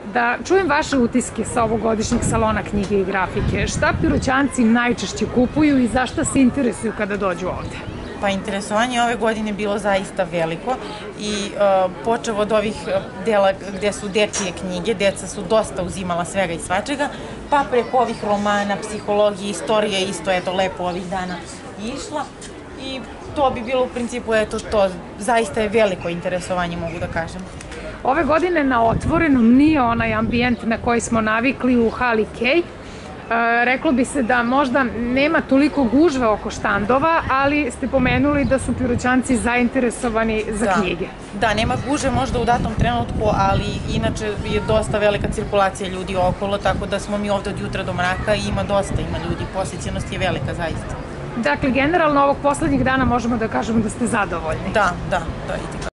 Da čujem vaše utiske sa ovogodišnjeg salona knjige i grafike. Šta Piroćanci najčešće kupuju i za šta se interesuju kada dođu ovde? Pa interesovanje ove godine bilo zaista veliko i počev od ovih dela gde su dečije knjige, deca su dosta uzimala svega i svačega, pa preko ovih romana, psihologije, istorije, isto eto lepo ovih dana išla i to bi bilo u principu eto to, zaista je veliko interesovanje mogu da kažem. Ove godine na otvorenom nije onaj ambijent na koji smo navikli u hali Kej. Reklo bi se da možda nema toliko gužve oko štandova, ali ste pomenuli da su Piroćanci zainteresovani za knjige. Da, nema gužve možda u datom trenutku, ali inače je dosta velika cirkulacija ljudi okolo, tako da smo mi ovde od jutra do mraka i ima ljudi, posjećenost je velika zaista. Dakle, generalno ovog poslednjih dana možemo da kažemo da ste zadovoljni. Da,